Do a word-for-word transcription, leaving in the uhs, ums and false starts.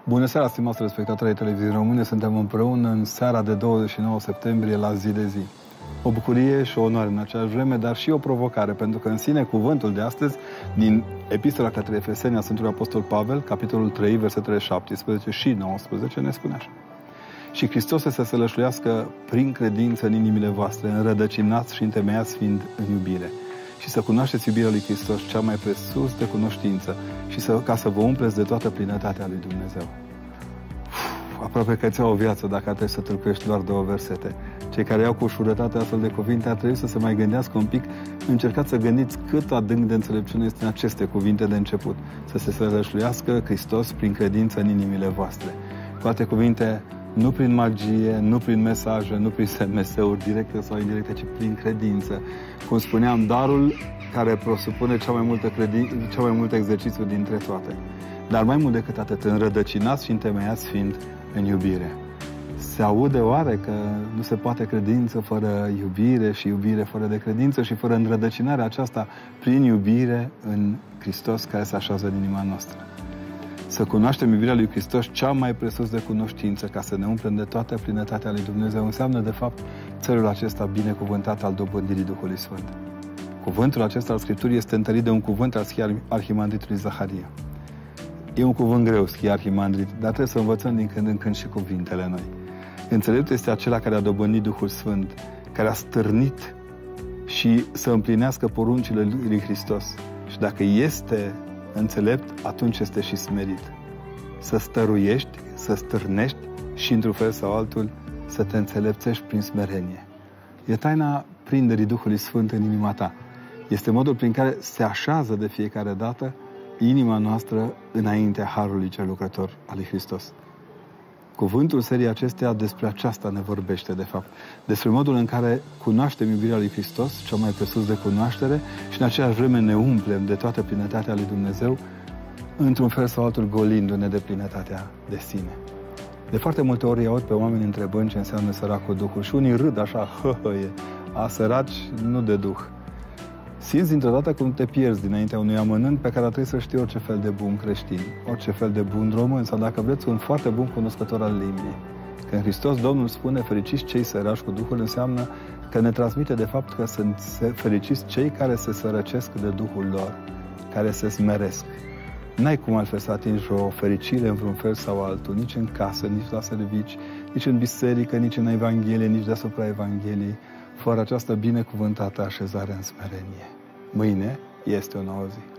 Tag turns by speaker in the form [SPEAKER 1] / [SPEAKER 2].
[SPEAKER 1] Bună seara, stimați respectatori ai televiziunii române. Suntem împreună în seara de douăzeci și nouă septembrie la Zi de Zi. O bucurie și o onoare în aceeași vreme, dar și o provocare, pentru că în sine cuvântul de astăzi din Epistola către Efeseni a Sfântului Apostol Pavel, capitolul trei, versetele șaptesprezece și nouăsprezece, ne spune așa: Și Hristos să se sălășluiască prin credință în inimile voastre, înrădăcinați și întemeiați fiind în iubire, și să cunoașteți iubirea lui Hristos, cea mai presus de cunoștință, și să, ca să vă umpleți de toată plinătatea lui Dumnezeu. Uf, aproape că ți-au o viață dacă trebuie să tâlcuiești doar două versete. Cei care iau cu ușurătate astfel de cuvinte ar trebui să se mai gândească un pic. Încercați să gândiți cât adânc de înțelepciune este în aceste cuvinte de început. Să se sălășluiască Hristos prin credință în inimile voastre. Cu alte cuvinte, nu prin magie, nu prin mesaje, nu prin S M S-uri directe sau indirecte, ci prin credință. Cum spuneam, darul care presupune cea mai multă credință, cea mai mult exercițiu dintre toate. Dar mai mult decât atât, înrădăcinați și întemeiați fiind în iubire. Se aude oare că nu se poate credință fără iubire și iubire fără de credință și fără înrădăcinarea aceasta prin iubire în Hristos care se așează în inima noastră? Să cunoaștem iubirea lui Hristos, cea mai presus de cunoștință, ca să ne umplem de toată plinătatea lui Dumnezeu, înseamnă, de fapt, țelul acesta binecuvântat al dobândirii Duhului Sfânt. Cuvântul acesta al Scripturii este întărit de un cuvânt al arhimandritului Zaharia. E un cuvânt greu, scrie arhimandrit, dar trebuie să învățăm din când în când și cuvintele noi. Înțelept este acela care a dobândit Duhul Sfânt, care a stârnit și să împlinească poruncile lui Hristos. Și dacă este înțelept, atunci este și smerit. Să stăruiești, să stârnești și, într-un fel sau altul, să te înțelepțești prin smerenie. E taina prinderii Duhului Sfânt în inima ta. Este modul prin care se așează de fiecare dată inima noastră înaintea Harului cel lucrător al lui Hristos. Cuvântul seriei acestea despre aceasta ne vorbește, de fapt. Despre modul în care cunoaștem iubirea lui Hristos, cea mai presus de cunoaștere, și în aceeași vreme ne umplem de toată plinătatea lui Dumnezeu, într-un fel sau altul golindu-ne de plinătatea de sine. De foarte multe ori aud pe oameni întrebând ce înseamnă săracul Duhul și unii râd așa, hăhăie, a săraci nu de Duh. Simți dintr-o dată cum te pierzi dinaintea unui amănânt pe care trebuie să știi orice fel de bun creștin, orice fel de bun român sau, dacă vreți, un foarte bun cunoscător al limbii. Când Hristos Domnul spune fericiți cei săraci cu Duhul, înseamnă că ne transmite de fapt că sunt fericiți cei care se sărăcesc de Duhul lor, care se smeresc. N-ai cum altfel să atingi o fericire în vreun fel sau altul, nici în casă, nici la servici, nici în biserică, nici în Evanghelie, nici deasupra Evangheliei, fără această binecuvântată așezare în smerenie. Mâine este o nouă zi.